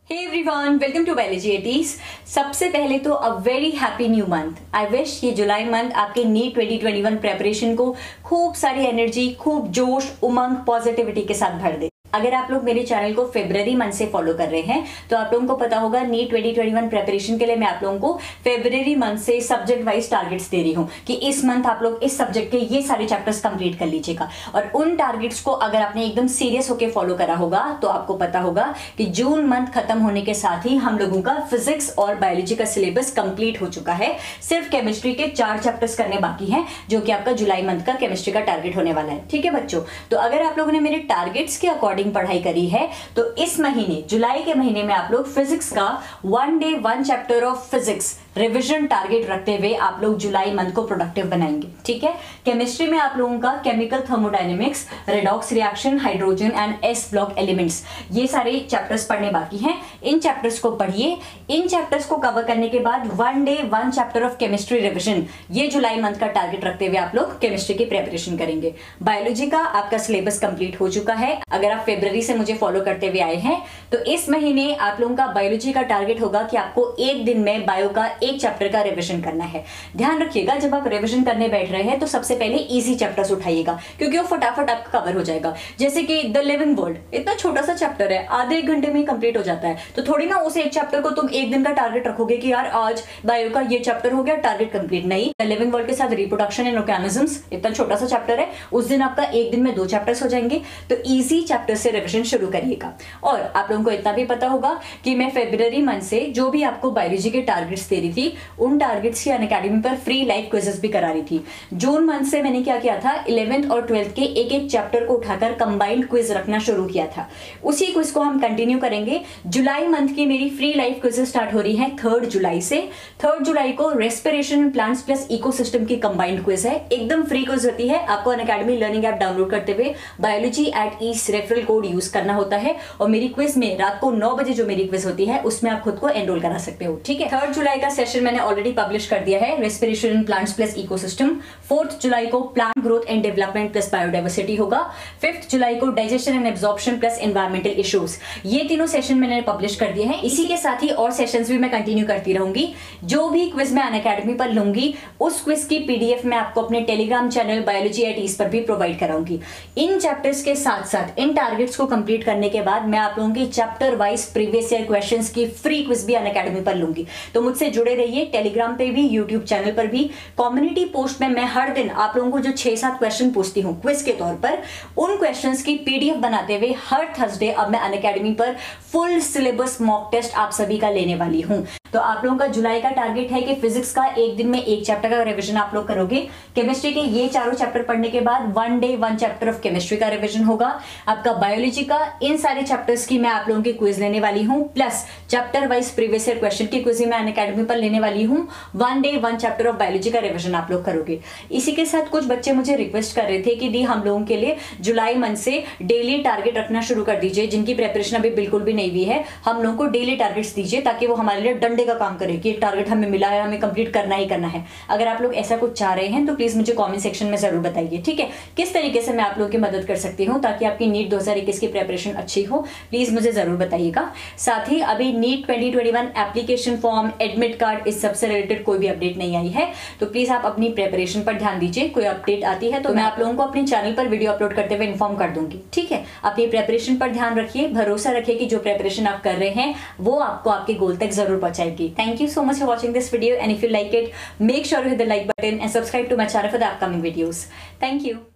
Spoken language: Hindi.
Hey everyone, welcome to biology 80s। सबसे पहले तो a very happy new month. I wish ये जुलाई मंथ आपके नीट 2021 प्रेपरेशन को खूब सारी एनर्जी, खूब जोश, उमंग, पॉजिटिविटी के साथ भर दे। अगर आप लोग मेरे चैनल को फरवरी मंथ से फॉलो कर रहे हैं तो आप लोगों को पता होगा नीट 2021 प्रेपरेशन के लिए मैं आप लोगों को फरवरी मंथ से सब्जेक्ट वाइज टारगेट्स दे रही हूं कि इस मंथ आप लोग इस सब्जेक्ट के ये सारे चैप्टर्स कंप्लीट कर लीजिएगा। और उन टारगेट्स को अगर आपने एकदम सीरियस होकर फॉलो करा होगा तो आपको पता होगा कि जून मंथ खत्म होने के साथ ही हम लोगों का फिजिक्स और बायोलॉजी का सिलेबस कंप्लीट हो चुका है। सिर्फ केमिस्ट्री के 4 चैप्टर्स करने बाकी हैं, जो कि आपका जुलाई मंथ का केमिस्ट्री का टारगेट होने वाला है। ठीक है बच्चों, तो अगर आप लोगों ने मेरे टारगेट्स के अकॉर्डिंग पढ़ाई करी है तो इस महीने, जुलाई के महीने में आप लोग फिजिक्स का 1 day 1 chapter of physics revision target रखते हुए आप लोग जुलाई मंथ को प्रोडक्टिव बनाएंगे। ठीक है, केमिस्ट्री में आप लोगों का chemical thermodynamics, redox reaction, hydrogen and s block elements, ये सारे चैप्टर्स पढ़ने बाकी हैं। इन चैप्टर्स को पढ़िए। इन चैप्टर्स को कवर करने के बाद 1 day 1 chapter of chemistry revision, ये जुलाई मंथ का टारगेट रखते हुए आप लोग केमिस्ट्री की प्रिपरेशन करेंगे। बायोलॉजी का आपका सिलेबस कंप्लीट हो चुका है। अगर आप फरवरी से मुझे फॉलो करते हुए आए हैं तो इस महीने आप लोगों का बायोलॉजी का टारगेट होगा कि आपको एक दिन में बायो का एक चैप्टर का रिवीजन करना है। ध्यान रखिएगा, जब आप रिवीजन करने बैठ रहे हैं तो सबसे पहले इजी चैप्टर्स उठाइएगा, क्योंकि वो फटाफट आपका कवर हो जाएगा। जैसे कि द लिविंग वर्ल्ड, इतना छोटा सा चैप्टर है, आधे 1 घंटे में कंप्लीट हो जाता है। तो थोड़ी ना उस एक चैप्टर को तुम एक दिन का टारगेट रखोगे कि यार आज बायो का ये चैप्टर हो गया, टारगेट कंप्लीट। नहीं, द लिविंग वर्ल्ड के साथ रिप्रोडक्शन एंड ऑर्गेनिजम्स, इतना छोटा सा चैप्टर है, उस दिन आपका एक दिन में 2 चैप्टर्स हो जाएंगे। तो इजी चैप्टर से रिवीजन शुरू करिएगा। और आप लोगों को इतना भी पता होगा कि मैं फरवरी मंथ से जो भी आपको बायोलॉजी के टारगेट्स दे रही थी, उन टारगेट्स की अनअकैडमी पर फ्री लाइव क्विजेस भी करा रही थी। जून मंथ से मैंने क्या किया था, 11th और 12th के एक एक चैप्टर को उठाकर कंबाइंड क्विज रखना शुरू किया था। उसी क्विज को हम कंटिन्यू करेंगे। जुलाई मंथ की मेरी फ्री लाइव क्विजेस स्टार्ट हो रही है 3 जुलाई से। 3 जुलाई को रेस्पिरेशन प्लांट्स प्लस इकोसिस्टम की कंबाइंड क्विज है, एकदम फ्री क्विज होती है। आपको अनअकैडमी लर्निंग ऐप डाउनलोड करते हुए biology@east रेफरल कोड यूज करना होता है। और मेरी क्विज में रात को 9 बजे जो मेरी क्विज होती है उसमें आप खुद को एनरोल करा सकते हो। ठीक है, 3 जुलाई का सेशन मैंने ऑलरेडी पब्लिश कर दिया है, respiration in plants plus ecosystem. 4th जुलाई को plant growth and development plus biodiversity होगा। 5th जुलाई को digestion and absorption plus environmental issues. ये तीनों सेशन मैंने पब्लिश कर दिए हैं। इसी के साथ ही और सेशंस भी मैं कंटिन्यू करती रहूंगी। जो भी क्विज मैं अनअकैडमी पर लूंगी उस क्विज की पीडीएफ मैं आपको अपने टेलीग्राम चैनल biology@east पर भी प्रोवाइड कराऊंगी। इन चैप्टर्स के साथ साथ इन टारगेट्स को कंप्लीट करने के बाद मैं आप लोगों की chapter wise previous year questions की फ्री क्विज भी अनअकैडमी पर लूंगी। तो मुझसे जुड़े रहिए, टेलीग्राम पे भी, यूट्यूब चैनल पर भी। कम्युनिटी पोस्ट में मैं हर दिन आप लोगों को जो 6-7 क्वेश्चन पूछती हूँ क्विज के तौर पर, उन क्वेश्चंस की पीडीएफ बनाते हुए हर थर्सडे अब मैं अनअकैडमी पर फुल सिलेबस मॉक टेस्ट आप सभी का लेने वाली हूँ। तो आप लोगों का जुलाई का टारगेट है कि फिजिक्स का एक दिन में एक चैप्टर का रिवीजन आप लोग करोगे। केमिस्ट्री के ये 4 चैप्टर पढ़ने के बाद 1 डे 1 चैप्टर ऑफ केमिस्ट्री का रिवीजन होगा। आपका बायोलॉजी का इन सारे चैप्टर्स की मैं आप लोगों की क्विज लेने वाली हूँ, plus chapter wise previous year question की क्विज मैं अनअकैडमी पर लेने वाली हूँ। 1 डे 1 चैप्टर ऑफ बायोलॉजी का रिवीजन आप लोग करोगे। इसी के साथ कुछ बच्चे मुझे रिक्वेस्ट कर रहे थे कि दी हम लोगों के लिए जुलाई मंथ से डेली टारगेट रखना शुरू कर दीजिए। जिनकी प्रिपरेशन अभी बिल्कुल भी नहीं हुई है, हम लोगों को डेली टारगेट्स दीजिए ताकि वो हमारे लिए डंडे का काम करे कि टारगेट हमें मिला है, हमें कंप्लीट करना ही करना है। अगर आप लोग ऐसा कुछ चाह रहे हैं तो प्लीज मुझे कमेंट सेक्शन में जरूर बताइए। ठीक है, किस तरीके से मैं आप लोगों की मदद कर सकती हूँ ताकि आपकी नीट 2021 की प्रिपरेशन अच्छी हो, प्लीज मुझे जरूर बताइएगा। साथ ही अभी NEET 2021 application form, admit card, इस सबसे रिलेटेड कोई भी अपडेट नहीं आई है, तो प्लीज आप अपनी प्रिपरेशन पर ध्यान दीजिए। कोई अपडेट आती है तो मैं आप लोगों को अपने चैनल पर वीडियो अपलोड करते हुए इन्फॉर्म कर दूंगी। ठीक है, अपनी प्रिपरेशन पर ध्यान रखिए, भरोसा रखिए कि जो प्रिपरेशन आप कर रहे हैं वो आपको आपके गोल तक जरूर पहुंचाएगी। Thank you so much for watching this video, and if you like it, make sure to hit the like button and subscribe to my channel for the upcoming videos. Thank you.